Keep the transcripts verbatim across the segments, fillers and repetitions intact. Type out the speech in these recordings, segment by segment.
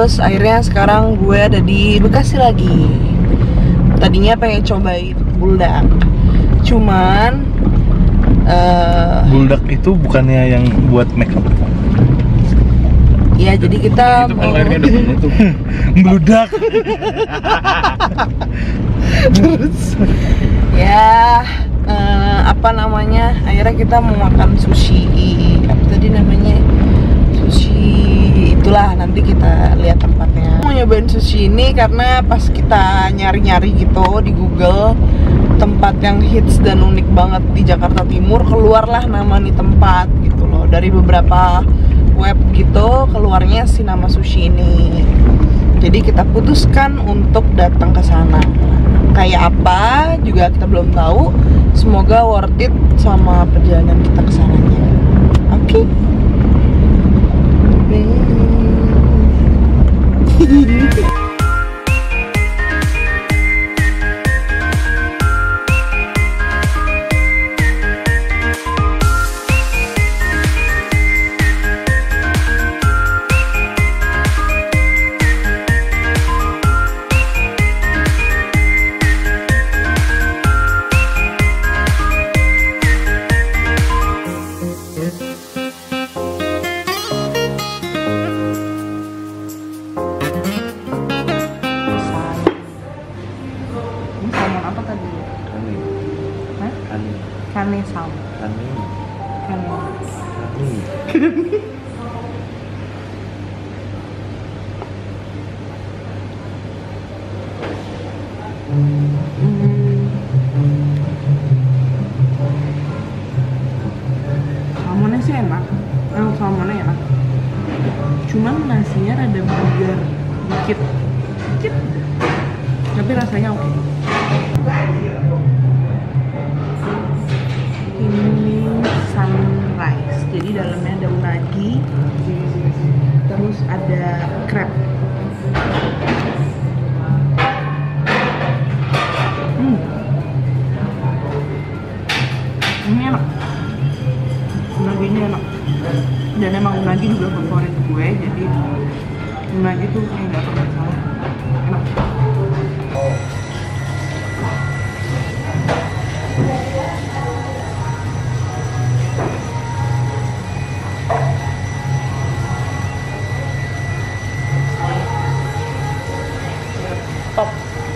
Terus akhirnya sekarang gue ada di Bekasi lagi. Tadinya pengen cobain buldak, cuman uh, buldak itu bukannya yang buat make up? Ya jadi kita itu mau airnya udah menutup. Bludak. terus ya uh, apa namanya, akhirnya kita mau makan sushi. Apa tadi namanya? Sushi itulah, nanti kita lihat tempatnya. Mau nyobain sushi ini karena pas kita nyari-nyari gitu di Google tempat yang hits dan unik banget di Jakarta Timur, keluarlah nama nih tempat gitu loh. Dari beberapa web gitu keluarnya si nama sushi ini. Jadi kita putuskan untuk datang ke sana. Kayak apa juga kita belum tahu. Semoga worth it sama perjalanan kita ke sananya. Oke. Okay? Kane sam. Kane. Kane. Kane. Salmonnya sih enak. Eh, salmonnya enak. Cuman nasinya rada bugar dikit. Dikit. Tapi rasanya oke. Ini sunrise, jadi dalamnya ada unagi, terus ada crab. Hmm. Ini enak, unaginya enak, dan emang unagi juga favorit gue, jadi unagi tuh kayak nggak pernah salah, enak. Top.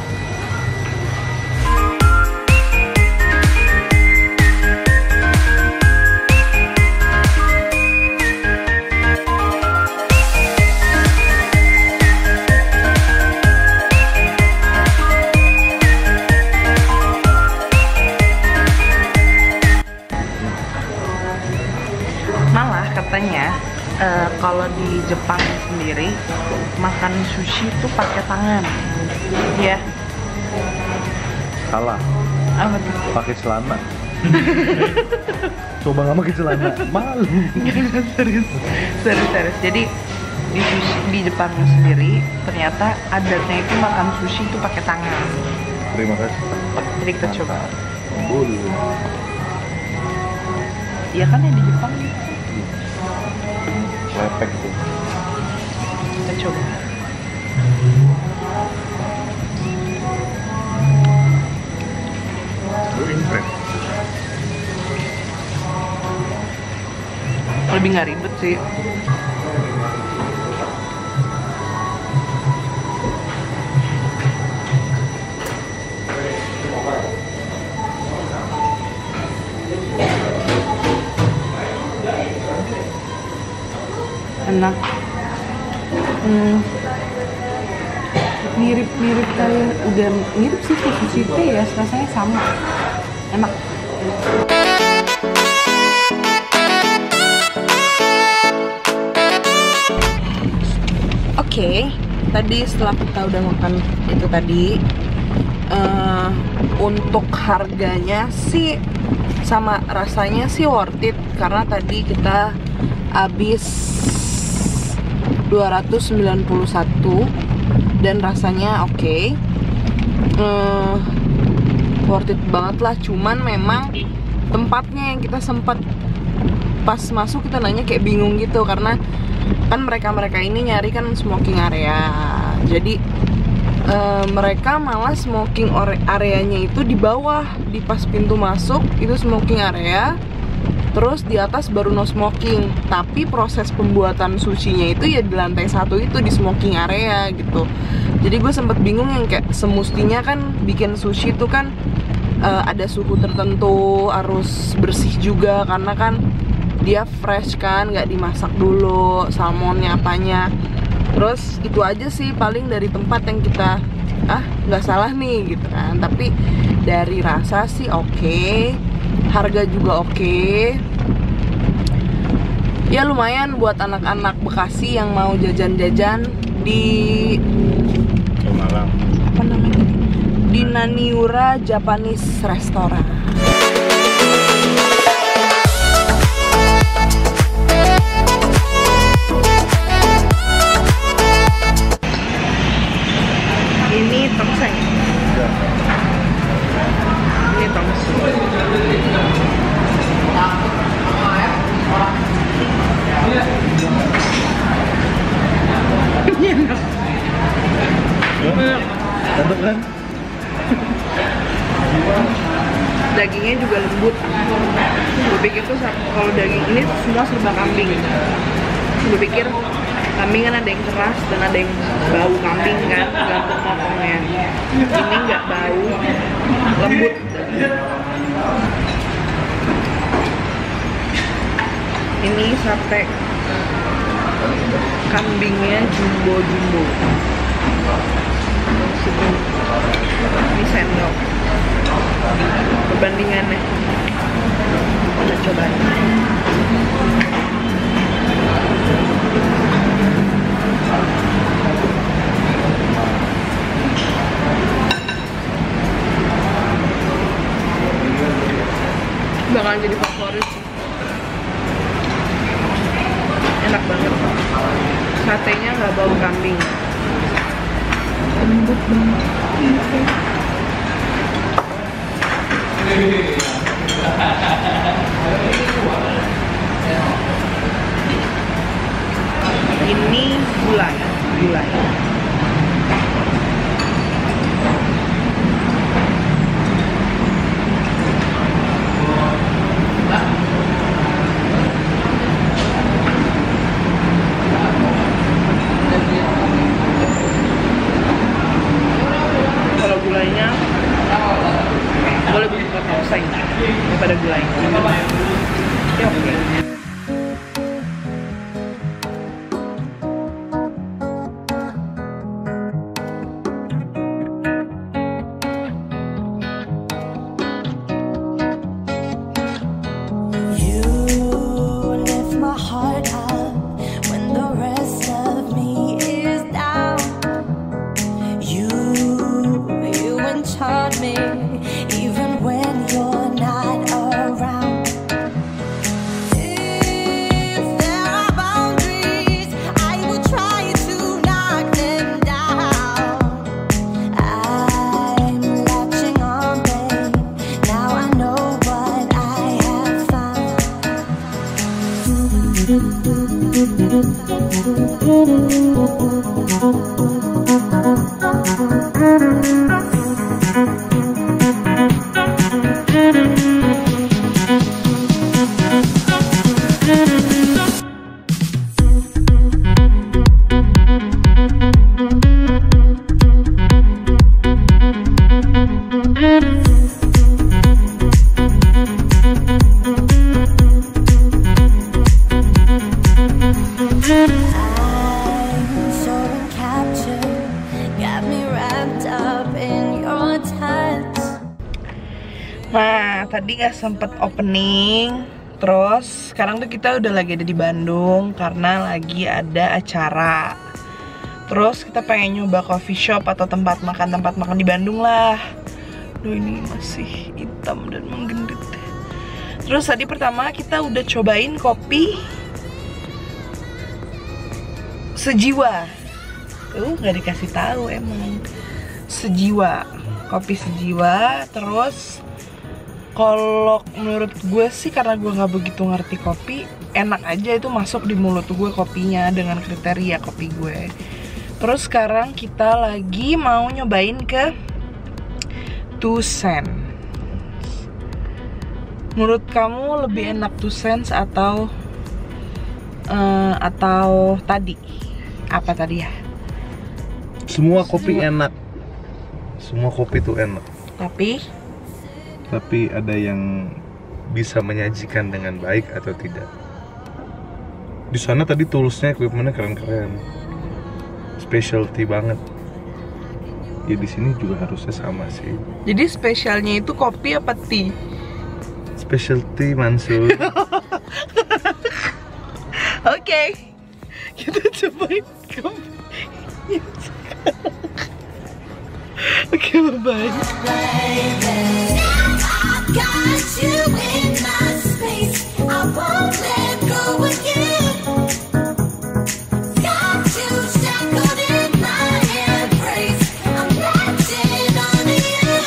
Malah katanya uh, kalau di Jepang sendiri makan sushi tuh pakai tangan. Ya. Salah. Apa tuh? Pakai celana. Coba nggak pakai celana, malu. serius, serius, serius. Jadi di sushi di Jepang sendiri ternyata adatnya itu makan sushi itu pakai tangan. Terima kasih. Jadi kita coba. Boleh. Iya kan ya di Jepang gitu. Lepek tuh. Kita coba. Lebih nggak ribet sih. Enak. Hmm. Mirip-mirip kayak udah mirip sih ke sushi teh ya, rasanya sama. Enak. Oke, okay, tadi setelah kita udah makan itu tadi, uh, untuk harganya sih sama rasanya sih worth it, karena tadi kita habis dua ratus sembilan puluh satu dan rasanya oke, okay. uh, worth it banget lah. Cuman memang tempatnya yang kita sempat pas masuk kita nanya kayak bingung gitu, karena kan mereka-mereka ini nyari kan smoking area. Jadi uh, mereka malah smoking areanya itu di bawah, di pas pintu masuk itu smoking area. Terus di atas baru no smoking. Tapi proses pembuatan sushinya itu ya di lantai satu itu di smoking area gitu. Jadi gue sempet bingung yang kayak semestinya kan bikin sushi itu kan uh, ada suhu tertentu, harus bersih juga karena kan dia fresh kan, nggak dimasak dulu salmonnya apanya. Terus itu aja sih paling dari tempat yang kita ah nggak salah nih gitu kan. Tapi dari rasa sih oke, okay. Harga juga oke, okay. Ya lumayan buat anak-anak Bekasi yang mau jajan-jajan di Malang. Apa namanya? Di Naniura Japanese Restaurant. Ini tongseng. Ini tongseng. Enak. Mantap kan? Dagingnya juga lembut. Gue pikir tuh kalau daging ini semua serba kambing. Gue pikir kambing kan ada yang keras dan ada yang bau kambing kan, gantung potongnya. Ini nggak bau, lembut. Ini sate kambingnya jumbo-jumbo. Ini sendok. Perbandingannya kita coba. Bakalan jadi favorit sih. Enak banget. Satenya nggak bau kambing. Lembut banget. Ini gulai, gulai. Kalau gulainya boleh buka tongseng daripada gulai. Ya oke. Nah, tadi gak sempet opening. Terus sekarang tuh kita udah lagi ada di Bandung karena lagi ada acara. Terus kita pengen nyoba coffee shop atau tempat makan-tempat makan di Bandung lah. Duh, ini masih hitam dan menggendut. Terus tadi pertama kita udah cobain kopi Sejiwa. Tuh gak dikasih tahu emang. Sejiwa, kopi Sejiwa. Terus Kalau menurut gue sih karena gue nggak begitu ngerti kopi, enak aja itu masuk di mulut gue kopinya dengan kriteria kopi gue. Terus sekarang kita lagi mau nyobain ke Two Cents. Menurut kamu lebih enak Two Cents atau uh, atau tadi? Apa tadi ya? Semua kopi Semua. enak. Semua kopi tuh enak. Tapi tapi ada yang bisa menyajikan dengan baik atau tidak. Di sana tadi toolsnya, equipmentnya keren-keren, specialty banget. Ya di sini juga harusnya sama sih. Jadi spesialnya itu kopi apa tea? Specialty Mansur. Oke, kita cobain kopi. Oke, bye-bye. Got you in my space, I won't let go again. Got you shackled in my embrace, I'm latching on to you.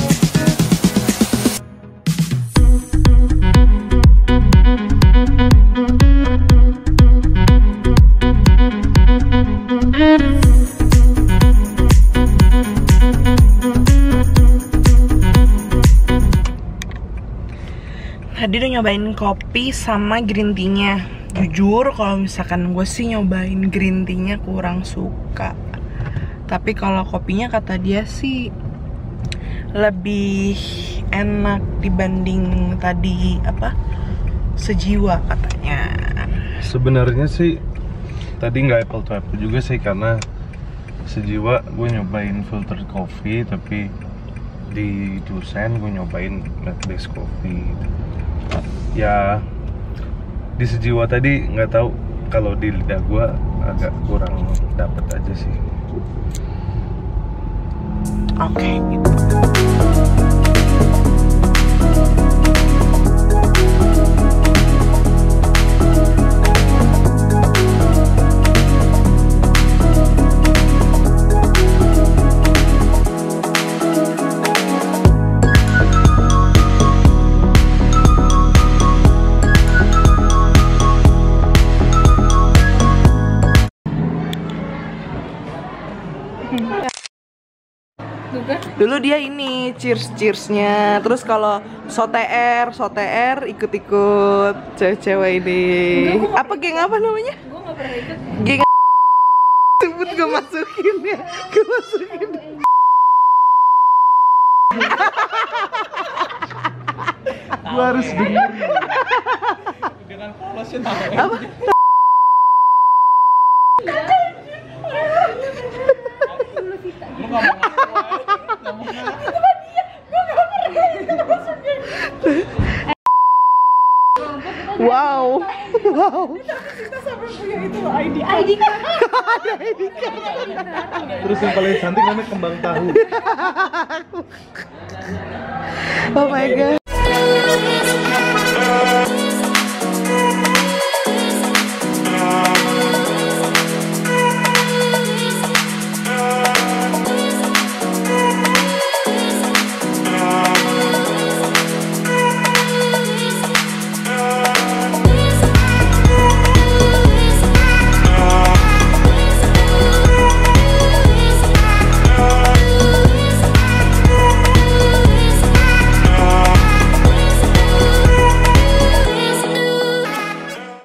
Tadi udah nyobain kopi sama green tea-nya. Jujur kalau misalkan gue sih nyobain green tea-nya kurang suka. Tapi kalau kopinya kata dia sih lebih enak dibanding tadi apa? Sejiwa katanya. Sebenarnya sih tadi nggak apple to apple juga sih, karena Sejiwa gue nyobain filtered coffee, tapi di Two Cents gue nyobain milk based coffee. Ya di Sejiwa tadi nggak tahu, kalau di lidah gue agak kurang dapet aja sih. Oke, okay, gitu. Dulu dia ini cheers-cheersnya, terus kalau soter, soter ikut-ikut cewek-cewek ini. Enggak, apa geng apa namanya? Gue gak pernah ikut. Geng sebut gue masukin ya, gue masukin. Gue harus denger. Dengan polosnya tahu. Apa? Lu gak mau Wow, wow. kita sampai punya itu loh, I D I D card. Ada I D card. Terus yang paling cantik namanya kembang tahu. Oh my god.